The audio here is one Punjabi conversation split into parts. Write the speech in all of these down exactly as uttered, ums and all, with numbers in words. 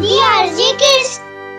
दी आरजे किड्स।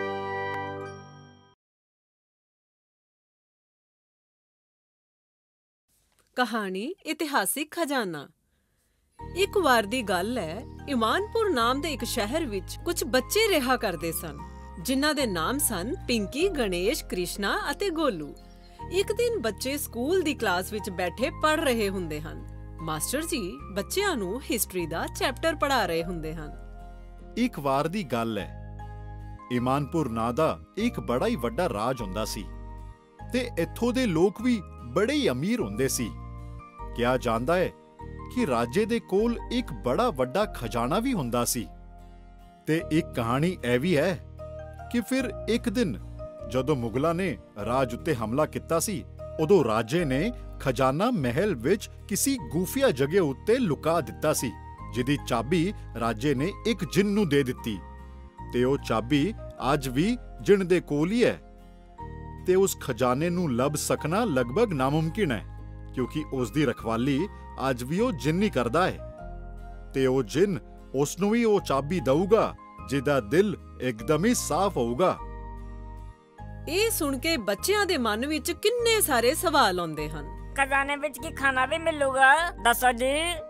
कहानी इतिहासिक खजाना। एक वार दी गल है, ईमानपुर नाम दे एक शहर विच कुछ बच्चे रहा करदे सन, जिन्हां दे नाम सन पिंकी, गणेश, कृष्णा अते गोलू। एक दिन बच्चे स्कूल दी क्लास विच बैठे पढ़ रहे हुंदे हन। मास्टर जी बच्चियां नूं हिस्ट्री दा चैप्टर पढ़ा रहे हुंदे हन। एक वार दी गल है, ईमानपुर नां दा एक बड़ा ही वड्डा राज हुंदा सी ते इत्थों दे लोक भी बड़े ही अमीर हुंदे सी। क्या जानदा है कि राजे दे कोल एक बड़ा वड्डा खजाना भी हुंदा सी। ते एक कहानी ऐ भी है कि फिर एक दिन जदों मुगलां ने राज उत्ते हमला किता सी, उदों राजे ने खजाना महल विच किसी गुफिया जगह उत्ते लुका दिता सी, जिहदी चाबी राजे ने एक जिन नूं दे दित्ती। ते ओ चाबी अज भी जिन दे कोल ही है। ते उस खजाने नूं लभ सकना लगभग नामुमकिन है, क्योंकि उस दी रखवाली अज भी ओ जिन ही करदा है। ते ओ जिन उस नूं ही ओ चाबी दऊगा जिहदा दिल एकदम ही साफ होऊगा। ਇਹ सुन के बच्चियां दे मन विच किन्ने सारे सवाल आउंदे हन। खजाने विच की खाना भी मिलूगा? दसो जी।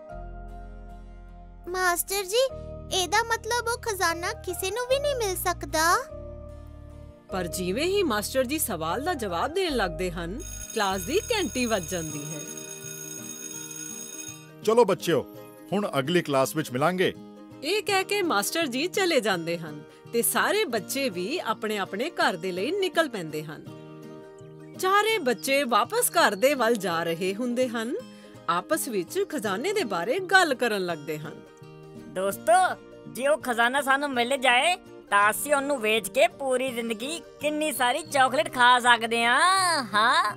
मास्टर जी, एदा मतलब वो खजाना किसी नूं भी नहीं मिल सकदा। पर जिवें ही मास्टर जी सवाल दा जवाब देण लगदे हन, क्लास दी घंटी वज जांदी है। चलो बच्चिओ, हुण अगली क्लास विच मिलांगे। ਇਹ ਕਹਿ ਕੇ ਮਾਸਟਰ ਜੀ ਚਲੇ ਜਾਂਦੇ ਹਨ ਤੇ ਸਾਰੇ ਬੱਚੇ ਵੀ ਆਪਣੇ ਆਪਣੇ ਘਰ ਦੇ ਲਈ ਨਿਕਲ ਪੈਂਦੇ ਹਨ। ਚਾਰੇ ਬੱਚੇ ਵਾਪਸ ਘਰ ਦੇ ਵੱਲ ਜਾ ਰਹੇ ਹੁੰਦੇ ਹਨ। ਆਪਸ ਵਿੱਚ ਖਜ਼ਾਨੇ ਦੇ ਬਾਰੇ ਗੱਲ ਕਰਨ ਲੱਗਦੇ ਹਨ। ਦੋਸਤੋ, ਜੇ ਉਹ ਖਜ਼ਾਨਾ ਸਾਨੂੰ ਮਿਲ ਜਾਏ ਤਾਂ ਅਸੀਂ ਉਹਨੂੰ ਵੇਚ ਕੇ ਪੂਰੀ ਜ਼ਿੰਦਗੀ ਕਿੰਨੀ ਸਾਰੀ ਚਾਕਲੇਟ ਖਾ ਸਕਦੇ ਹਾਂ। ਹਾਂ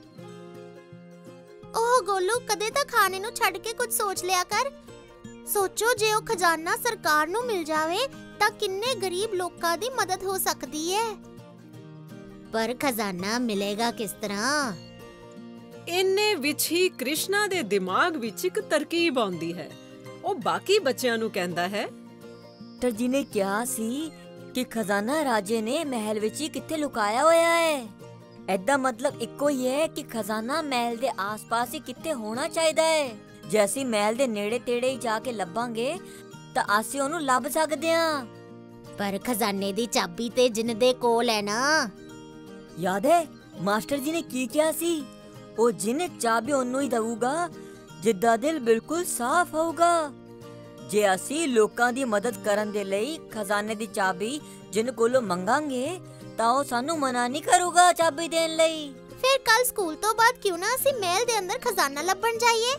ਉਹ ਗੋਲੂ, ਕਦੇ ਤਾਂ ਖਾਣੇ ਨੂੰ ਛੱਡ ਕੇ ਕੁਝ ਸੋਚ ਲਿਆ ਕਰ। ਸੋਚੋ, ਜੇ ਉਹ ਖਜ਼ਾਨਾ ਸਰਕਾਰ ਨੂੰ ਮਿਲ ਜਾਵੇ ਤਾਂ ਕਿੰਨੇ ਗਰੀਬ ਲੋਕਾਂ ਦੀ ਮਦਦ ਹੋ ਸਕਦੀ ਹੈ। ਪਰ ਖਜ਼ਾਨਾ ਮਿਲੇਗਾ ਕਿਸ ਤਰ੍ਹਾਂ? ਇੰਨੇ ਵਿੱਚ ਹੀ ਕ੍ਰਿਸ਼ਨਾ ਦੇ ਦਿਮਾਗ ਵਿੱਚ ਇੱਕ ਤਰਕੀਬ ਆਉਂਦੀ ਹੈ। ਉਹ ਬਾਕੀ ਬੱਚਿਆਂ ਨੂੰ ਕਹਿੰਦਾ ਹੈ, ਡਾਕਟਰ ਜੀ ਨੇ ਕਿਹਾ ਸੀ ਕਿ ਖਜ਼ਾਨਾ ਰਾਜੇ ਨੇ ਮਹਿਲ ਵਿੱਚ ਹੀ ਕਿੱਥੇ ਲੁਕਾਇਆ ਹੋਇਆ ਹੈ। ਐਦਾ ਮਤਲਬ ਇੱਕੋ ਹੀ ਹੈ ਕਿ ਖਜ਼ਾਨਾ ਮਹਿਲ ਦੇ ਆਸ-ਪਾਸ ਹੀ ਕਿੱਥੇ ਹੋਣਾ ਚਾਹੀਦਾ ਹੈ। ਜੇ ਅਸੀਂ ਮਹਿਲ ਦੇ ਨੇੜੇ-ਤੇੜੇ ਹੀ ਜਾ ਕੇ ਲੱਭਾਂਗੇ ਤਾਂ ਅਸੀਂ ਉਹਨੂੰ ਲੱਭ ਸਕਦੇ ਹਾਂ। ਪਰ ਖਜ਼ਾਨੇ ਦੀ ਚਾਬੀ ਤੇ ਜਿਨ ਦੇ ਕੋਲ ਹੈ ਨਾ। ਯਾਦ ਹੈ ਮਾਸਟਰ ਜੀ ਨੇ ਕੀ ਕਿਹਾ ਸੀ? ਉਹ ਜਿਨ ਚਾਬੀ ਉਹਨੂੰ ਹੀ ਦਊਗਾ ਜਿੱਦਾ ਦਿਲ ਬਿਲਕੁਲ ਸਾਫ਼ ਹੋਊਗਾ। ਜੇ ਅਸੀਂ ਲੋਕਾਂ ਦੀ ਮਦਦ ਕਰਨ ਦੇ ਲਈ ਖਜ਼ਾਨੇ ਦੀ ਚਾਬੀ ਜਿਨ ਕੋਲੋਂ ਮੰਗਾਂਗੇ ਤਾਂ ਉਹ ਸਾਨੂੰ ਮਨਾ ਨਹੀਂ ਕਰੂਗਾ ਚਾਬੀ ਦੇਣ ਲਈ। ਫਿਰ ਕੱਲ ਸਕੂਲ ਤੋਂ ਬਾਅਦ ਕਿਉਂ ਨਾ ਅਸੀਂ ਮਹਿਲ ਦੇ ਅੰਦਰ ਖਜ਼ਾਨਾ ਲੱਭਣ ਜਾਈਏ।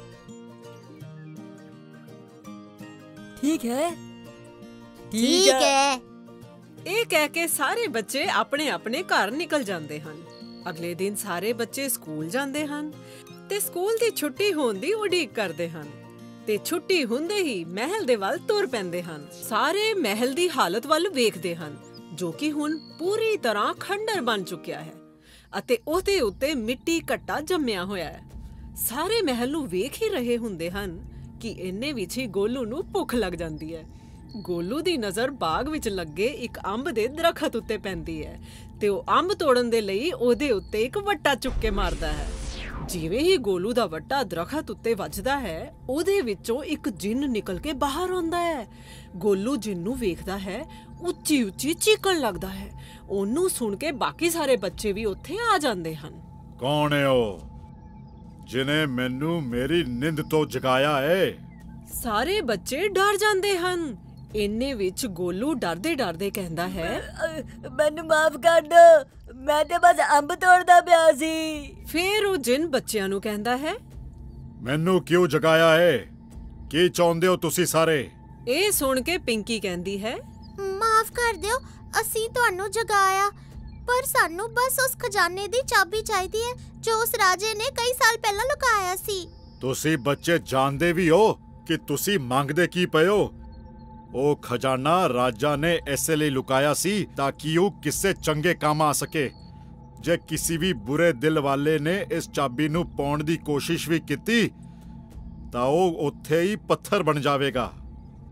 ਠੀਕ ਹੈ ਠੀਕ ਹੈ। ਇਹ ਕਹਿ ਕੇ ਸਾਰੇ ਬੱਚੇ ਆਪਣੇ ਆਪਣੇ ਘਰ ਨਿਕਲ ਜਾਂਦੇ ਹਨ। ਅਗਲੇ ਦਿਨ ਸਾਰੇ ਬੱਚੇ ਸਕੂਲ ਜਾਂਦੇ ਹਨ ਤੇ ਸਕੂਲ ਦੀ ਛੁੱਟੀ ਹੋਣ ਦੀ ਉਡੀਕ ਕਰਦੇ ਹਨ। ਤੇ ਛੁੱਟੀ ਹੁੰਦੇ ਹੀ ਮਹਿਲ ਦੇ ਵੱਲ ਤੁਰ ਪੈਂਦੇ ਹਨ। ਸਾਰੇ ਮਹਿਲ ਦੀ ਹਾਲਤ ਵੱਲ ਵੇਖਦੇ ਹਨ, ਜੋ ਕਿ ਹੁਣ ਪੂਰੀ ਤਰ੍ਹਾਂ ਖੰਡਰ ਬਣ ਚੁੱਕਿਆ ਹੈ ਅਤੇ ਉਹਦੇ ਉੱਤੇ ਮਿੱਟੀ ਘੱਟਾ ਜੰਮਿਆ ਹੋਇਆ ਹੈ। ਸਾਰੇ ਮਹਿਲ ਨੂੰ ਵੇਖ ਹੀ ਰਹੇ ਹੁੰਦੇ ਹਨ ਕਿ ਇੰਨੇ ਵਿੱਚ ਹੀ ਗੋਲੂ ਨੂੰ ਭੁੱਖ ਲੱਗ ਜਾਂਦੀ ਹੈ। ਗੋਲੂ ਦੀ ਨਜ਼ਰ ਬਾਗ ਵਿੱਚ ਲੱਗੇ ਇੱਕ ਅੰਬ ਦੇ ਦਰਖਤ ਉੱਤੇ ਪੈਂਦੀ ਹੈ ਤੇ ਉਹ ਅੰਬ ਤੋੜਨ ਦੇ ਲਈ ਉਹਦੇ ਉੱਤੇ ਇੱਕ ਵੱਟਾ ਚੁੱਕ ਕੇ ਮਾਰਦਾ ਹੈ। ਜਿਵੇਂ ਹੀ ਗੋਲੂ ਦਾ ਵੱਟਾ ਦਰਖਤ ਉੱਤੇ ਵੱਜਦਾ ਹੈ, ਉਹਦੇ ਵਿੱਚੋਂ ਇੱਕ ਜਿੰਨ ਨਿਕਲ ਕੇ ਬਾਹਰ ਆਉਂਦਾ ਹੈ। ਗੋਲੂ ਜਿੰਨ ਨੂੰ ਵੇਖਦਾ ਹੈ, ਉੱਚੀ ਉੱਚੀ ਚੀਕਣ ਲੱਗਦਾ ਹੈ। ਉਹਨੂੰ ਸੁਣ ਕੇ ਬਾਕੀ ਸਾਰੇ ਬੱਚੇ ਵੀ ਉੱਥੇ ਆ ਜਾਂਦੇ ਹਨ। ਕੌਣ ਹੈ ਉਹ ਜਿਨੇ ਮੈਨੂੰ ਮੇਰੀ ਨਿੰਦ ਤੋਂ ਜਗਾਇਆ ਹੈ? ਸਾਰੇ ਬੱਚੇ ਡਰ ਜਾਂਦੇ ਹਨ। ਇੰਨੇ ਵਿੱਚ ਗੋਲੂ ਡਰਦੇ ਡਰਦੇ ਕਹਿੰਦਾ ਹੈ, ਮੈਨੂੰ ਮਾਫ ਕਰ ਦਿਓ, ਮੈਂ ਤੇ ਬਸ ਅੰਬ ਤੋੜਦਾ ਪਿਆ ਸੀ। ਫਿਰ ਉਹ ਜਿੰਨ ਬੱਚਿਆਂ ਨੂੰ ਕਹਿੰਦਾ ਹੈ, ਮੈਨੂੰ ਕਿਉਂ ਜਗਾਇਆ ਹੈ? ਕੀ ਚਾਹੁੰਦੇ ਹੋ ਤੁਸੀਂ ਸਾਰੇ? ਇਹ ਸੁਣ ਕੇ ਪਿੰਕੀ ਕਹਿੰਦੀ ਹੈ, ਮਾਫ ਕਰ ਦਿਓ, ਅਸੀਂ ਤੁਹਾਨੂੰ ਜਗਾਇਆ, ਪਰ ਸਾਨੂੰ ਬਸ ਉਸ ਖਜ਼ਾਨੇ ਦੀ ਚਾਬੀ ਚਾਹੀਦੀ ਹੈ ਜੋ ਉਸ ਰਾਜੇ ਨੇ ਕਈ ਸਾਲ ਪਹਿਲਾਂ ਲੁਕਾਇਆ ਸੀ। ਤੁਸੀਂ ਬੱਚੇ ਜਾਣਦੇ ਵੀ ਹੋ ਕਿ ਤੁਸੀਂ ਮੰਗਦੇ ਕੀ ਪਏ ਹੋ? ਉਹ ਖਜ਼ਾਨਾ ਰਾਜਾ ਨੇ ਇਸੇ ਲਈ ਲੁਕਾਇਆ ਸੀ ਤਾਂ ਕਿ ਉਹ ਕਿਸੇ ਚੰਗੇ ਕੰਮ ਆ ਸਕੇ। ਜੇ ਕਿਸੇ ਵੀ ਬੁਰੇ ਦਿਲ ਵਾਲੇ ਨੇ ਇਸ ਚਾਬੀ ਨੂੰ ਪਾਉਣ ਦੀ ਕੋਸ਼ਿਸ਼ ਵੀ ਕੀਤੀ ਤਾਂ ਉਹ ਉੱਥੇ ਹੀ ਪੱਥਰ ਬਣ ਜਾਵੇਗਾ।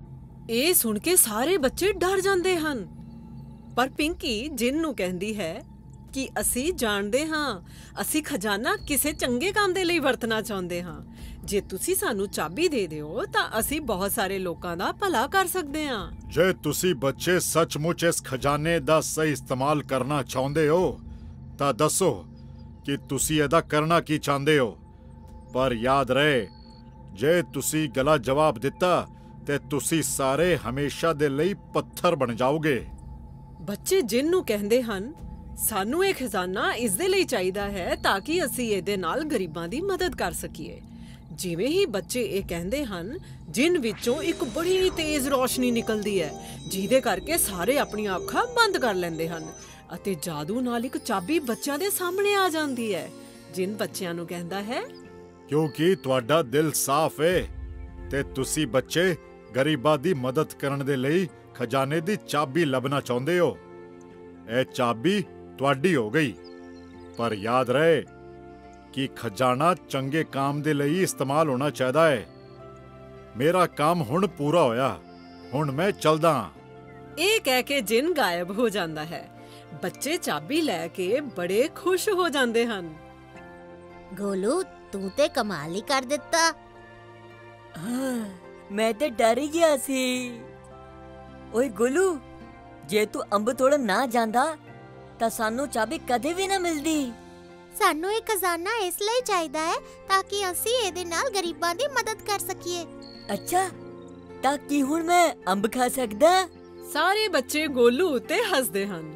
ਇਹ ਸੁਣ ਕੇ ਸਾਰੇ ਬੱਚੇ ਡਰ ਜਾਂਦੇ ਹਨ। ਪਰ ਪਿੰਕੀ ਜਿੰਨ ਨੂੰ ਕਹਿੰਦੀ ਹੈ ਕਿ ਅਸੀਂ ਜਾਣਦੇ ਹਾਂ, ਅਸੀਂ ਖਜ਼ਾਨਾ ਕਿਸੇ ਚੰਗੇ ਕੰਮ ਦੇ ਲਈ ਵਰਤਣਾ ਚਾਹੁੰਦੇ ਹਾਂ। ਜੇ ਤੁਸੀਂ ਸਾਨੂੰ ਚਾਬੀ ਦੇ ਦਿਓ ਤਾਂ ਅਸੀਂ ਬਹੁਤ ਸਾਰੇ ਲੋਕਾਂ ਦਾ ਭਲਾ ਕਰ ਸਕਦੇ ਹਾਂ। ਜੇ ਤੁਸੀਂ ਬੱਚੇ ਸੱਚਮੁੱਚ ਇਸ ਖਜ਼ਾਨੇ ਦਾ ਸਹੀ ਇਸਤੇਮਾਲ ਕਰਨਾ ਚਾਹੁੰਦੇ ਹੋ ਤਾਂ ਦੱਸੋ ਕਿ ਤੁਸੀਂ ਇਹਦਾ ਕਰਨਾ ਕੀ ਚਾਹੁੰਦੇ ਹੋ। ਪਰ ਯਾਦ ਰਹੇ, ਜੇ ਤੁਸੀਂ ਗਲਤ ਜਵਾਬ ਦਿੱਤਾ ਤੇ ਤੁਸੀਂ ਸਾਰੇ ਹਮੇਸ਼ਾ ਦੇ ਲਈ ਪੱਥਰ ਬਣ ਜਾਓਗੇ। ਬੱਚੇ ਜਿੰਨ ਨੂੰ ਕਹਿੰਦੇ ਹਨ, ਸਾਨੂੰ ਇਹ ਖਜ਼ਾਨਾ ਇਸ ਦੇ ਲਈ ਚਾਹੀਦਾ ਹੈ ਤਾਂ ਕਿ ਅਸੀਂ ਇਹਦੇ ਨਾਲ ਗਰੀਬਾਂ ਦੀ ਮਦਦ ਕਰ ਸਕੀਏ। ਜਿਵੇਂ ਹੀ ਬੱਚੇ ਇਹ ਕਹਿੰਦੇ ਹਨ, ਜਿੰਨ ਵਿੱਚੋਂ ਇੱਕ ਬੜੀ ਤੇਜ਼ ਰੋਸ਼ਨੀ ਨਿਕਲਦੀ ਹੈ, ਜਿਹਦੇ ਕਰਕੇ ਸਾਰੇ ਆਪਣੀਆਂ ਅੱਖਾਂ ਬੰਦ ਕਰ ਲੈਂਦੇ ਹਨ ਅਤੇ ਜਾਦੂ ਨਾਲ ਇੱਕ ਚਾਬੀ ਬੱਚਿਆਂ ਦੇ ਸਾਹਮਣੇ ਆ ਜਾਂਦੀ ਹੈ। ਜਿੰਨ ਬੱਚਿਆਂ ਨੂੰ ਕਹਿੰਦਾ ਹੈ, ਕਿਉਂਕਿ ਤੁਹਾਡਾ ਦਿਲ ਸਾਫ਼ ਹੈ ਤੇ ਤੁਸੀਂ ਬੱਚੇ ਗਰੀਬਾਂ ਦੀ ਮਦਦ ਕਰਨ ਦੇ ਲਈ ਖਜ਼ਾਨੇ ਦੀ ਚਾਬੀ ਲੱਭਣਾ ਚਾਹੁੰਦੇ ਹੋ। ਇਹ ਚਾਬੀ ਤੁਹਾਡੀ ਹੋ ਗਈ। ਪਰ ਯਾਦ ਰਹੇ ਕਿ ਖਜ਼ਾਨਾ ਚੰਗੇ ਕੰਮ ਦੇ ਲਈ ਇਸਤੇਮਾਲ ਹੋਣਾ ਚਾਹੀਦਾ ਹੈ। ਮੇਰਾ ਕੰਮ ਹੁਣ ਪੂਰਾ ਹੋਇਆ, ਹੁਣ ਮੈਂ ਚੱਲਦਾ ਹਾਂ। ਇਹ ਕਹਿ ਕੇ ਜਿੰਨ ਗਾਇਬ ਹੋ ਜਾਂਦਾ ਹੈ। ਬੱਚੇ ਚਾਬੀ ਲੈ ਕੇ ਬੜੇ ਖੁਸ਼ ਹੋ ਜਾਂਦੇ ਹਨ। ਗੋਲੂ, ਤੂੰ ਤੇ ਕਮਾਲ ਹੀ ਕਰ ਦਿੱਤਾ। ਹਾਂ, ਮੈਂ ਤੇ ਡਰ ਹੀ ਗਿਆ ਸੀ। ਓਏ ਗੋਲੂ, ਜੇ ਤੂੰ ਅੰਬ ਤੋੜਨ ਨਾ ਜਾਂਦਾ ਤਾਂ ਸਾਨੂੰ ਚਾਬੀ ਕਦੇ ਵੀ ਨਾ ਮਿਲਦੀ। ਸਾਨੂੰ ਇਹ ਖਜ਼ਾਨਾ ਇਸ ਲਈ ਚਾਹੀਦਾ ਹੈ ਤਾਂ ਕਿ ਅਸੀਂ ਇਹਦੇ ਨਾਲ ਗਰੀਬਾਂ ਦੀ ਮਦਦ ਕਰ ਸਕੀਏ। ਅੱਛਾ, ਤਾਂ ਕੀ ਹੁਣ ਮੈਂ ਅੰਬ ਖਾ ਸਕਦਾ? ਸਾਰੇ ਬੱਚੇ ਗੋਲੂ ਉੱਤੇ ਹੱਸਦੇ ਹਨ।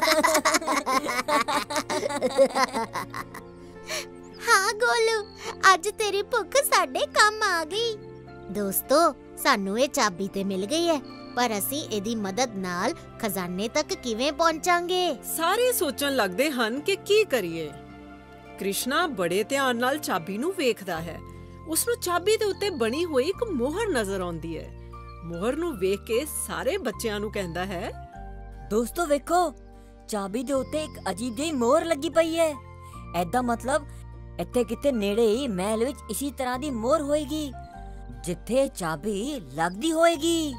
ਹਾਂ ਗੋਲੂ, ਅੱਜ ਤੇਰੀ ਭੁੱਖ ਸਾਡੇ ਕੰਮ ਆ ਗਈ। ਦੋਸਤੋ, ਸਾਨੂੰ ਇਹ ਚਾਬੀ ਤੇ ਮਿਲ ਗਈ ਹੈ, ਪਰ ਅਸੀਂ ਇਹਦੀ ਮਦਦ ਨਾਲ ਖਜ਼ਾਨੇ ਤੱਕ ਕਿਵੇਂ ਪਹੁੰਚਾਂਗੇ? ਸਾਰੇ ਸੋਚਣ ਲੱਗਦੇ ਹਨ ਕਿ ਕੀ ਕਰੀਏ। ਕ੍ਰਿਸ਼ਨਾ ਬੜੇ ਧਿਆਨ ਨਾਲ ਚਾਬੀ ਨੂੰ ਵੇਖਦਾ ਹੈ। ਉਸ ਨੂੰ ਚਾਬੀ ਦੇ ਉੱਤੇ ਬਣੀ ਹੋਈ ਇੱਕ ਮੋਹਰ ਨਜ਼ਰ ਆਉਂਦੀ ਹੈ। ਮੋਹਰ ਨੂੰ ਵੇਖ ਕੇ ਸਾਰੇ ਬੱਚਿਆਂ ਨੂੰ ਕਹਿੰਦਾ ਹੈ, ਦੋਸਤੋ ਵੇਖੋ, ਚਾਬੀ ਦੇ ਉੱਤੇ ਇੱਕ ਅਜੀਬ ਜਿਹੀ ਮੋਹਰ ਲੱਗੀ ਪਈ ਹੈ। ਐਦਾ ਮਤਲਬ ਇੱਥੇ ਕਿਤੇ ਨੇੜੇ ਹੀ ਮਹਿਲ ਵਿੱਚ ਇਸੇ ਤਰ੍ਹਾਂ ਦੀ ਮੋਹਰ ਹੋਏਗੀ ਜਿੱਥੇ ਚਾਬੀ ਲੱਗਦੀ ਹੋਏਗੀ।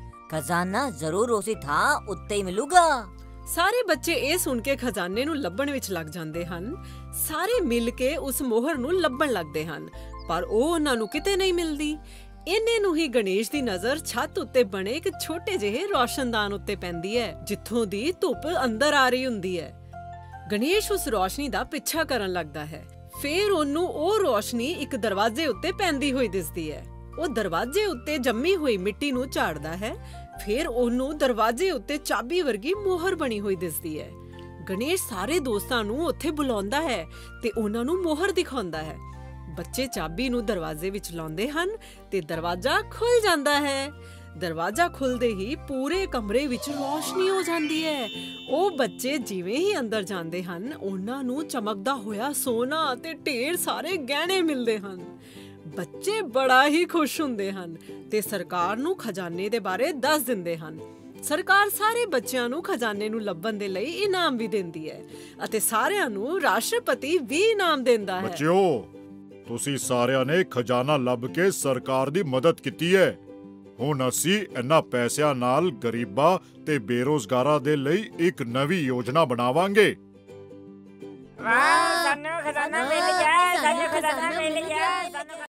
ਖਜ਼ਾਨਾ ਜ਼ਰੂਰ ਉਸੇ ਥਾਂ ਉੱਤੇ ਹੀ ਮਿਲੂਗਾ। ਸਾਰੇ ਬੱਚੇ ਇਹ ਸੁਣ ਕੇ ਖਜ਼ਾਨੇ ਨੂੰ ਲੱਭਣ ਵਿੱਚ ਲੱਗ ਜਾਂਦੇ ਹਨ। ਸਾਰੇ ਮਿਲ ਕੇ ਉਸ ਮੋਹਰ ਨੂੰ ਲੱਭਣ ਲੱਗਦੇ ਹਨ, ਪਰ ਉਹ ਉਹਨਾਂ ਨੂੰ ਕਿਤੇ ਨਹੀਂ ਮਿਲਦੀ। ਇੰਨੇ ਨੂੰ ਹੀ ਗਣੇਸ਼ ਦੀ ਨਜ਼ਰ ਛੱਤ ਉੱਤੇ ਬਣੇ ਇੱਕ ਛੋਟੇ ਜਿਹੇ ਰੋਸ਼ਨਦਾਨ ਉੱਤੇ ਪੈਂਦੀ ਹੈ, ਜਿੱਥੋਂ ਦੀ ਧੁੱਪ ਅੰਦਰ ਆ ਰਹੀ ਹੁੰਦੀ ਹੈ। ਗਣੇਸ਼ ਉਸ ਰੋਸ਼ਨੀ ਦਾ ਪਿੱਛਾ ਕਰਨ ਲੱਗਦਾ ਹੈ। ਫੇਰ ਉਹਨੂੰ ਉਹ ਰੋਸ਼ਨੀ ਇੱਕ ਦਰਵਾਜ਼ੇ ਉੱਤੇ ਪੈਂਦੀ ਹੋਈ ਦਿਸਦੀ ਹੈ। ਉਹ ਦਰਵਾਜ਼ੇ ਉੱਤੇ ਜੰਮੀ ਹੋਈ ਮਿੱਟੀ ਨੂੰ ਝਾੜਦਾ ਹੈ। ਫਿਰ ਉਹਨੂੰ ਦਰਵਾਜ਼ੇ ਉੱਤੇ ਚਾਬੀ ਵਰਗੀ ਮੋਹਰ ਬਣੀ ਹੋਈ ਦਿਸਦੀ ਹੈ। ਗਣੇਸ਼ ਸਾਰੇ ਦੋਸਤਾਂ ਨੂੰ ਉੱਥੇ ਬੁਲਾਉਂਦਾ ਹੈ ਤੇ ਉਹਨਾਂ ਨੂੰ ਮੋਹਰ ਦਿਖਾਉਂਦਾ ਹੈ। ਬੱਚੇ ਚਾਬੀ ਨੂੰ ਦਰਵਾਜ਼ੇ ਵਿੱਚ ਲਾਉਂਦੇ ਹਨ ਤੇ ਦਰਵਾਜ਼ਾ ਖੁੱਲ ਜਾਂਦਾ ਹੈ। ਦਰਵਾਜ਼ਾ ਖੁੱਲਦੇ ਹੀ ਪੂਰੇ ਕਮਰੇ ਵਿੱਚ ਰੋਸ਼ਨੀ ਹੋ ਜਾਂਦੀ ਹੈ। ਉਹ ਬੱਚੇ ਜਿਵੇਂ ਹੀ ਅੰਦਰ ਜਾਂਦੇ ਹਨ, ਉਹਨਾਂ ਨੂੰ ਚਮਕਦਾ ਹੋਇਆ ਸੋਨਾ ਤੇ ਢੇਰ ਸਾਰੇ ਗਹਿਣੇ ਮਿਲਦੇ ਹਨ। ਬੱਚੇ ਬੜਾ ਹੀ ਖੁਸ਼ ਹੁੰਦੇ ਹਨ ਤੇ ਸਰਕਾਰ ਨੂੰ ਖਜ਼ਾਨੇ ਦੇ ਬਾਰੇ ਦੱਸ ਦਿੰਦੇ ਹਨ। ਸਰਕਾਰ ਸਾਰੇ ਬੱਚਿਆਂ ਨੂੰ ਖਜ਼ਾਨੇ ਨੂੰ ਲੱਭਣ ਦੇ ਲਈ ਇਨਾਮ ਵੀ ਦਿੰਦੀ ਹੈ ਅਤੇ ਸਾਰਿਆਂ ਨੂੰ ਰਾਸ਼ਟਰਪਤੀ ਵੀ ਇਨਾਮ ਦਿੰਦਾ ਹੈ। ਬੱਚਿਓ, ਤੁਸੀਂ ਸਾਰਿਆਂ ਨੇ ਖਜ਼ਾਨਾ ਲੱਭ ਕੇ ਸਰਕਾਰ ਦੀ ਮਦਦ ਕੀਤੀ ਹੈ। ਹੁਣ ਅਸੀਂ ਇਹਨਾਂ ਪੈਸਿਆਂ ਨਾਲ ਗਰੀਬਾਂ ਤੇ ਬੇਰੋਜ਼ਗਾਰਾਂ ਦੇ ਲਈ ਇੱਕ ਨਵੀਂ ਯੋਜਨਾ ਬਣਾਵਾਂਗੇ। ਵਾਹ, ਸਾਨੂੰ ਖਜ਼ਾਨਾ ਮਿਲ ਗਿਆ, ਸਾਨੂੰ ਖਜ਼ਾਨਾ ਮਿਲ ਗਿਆ।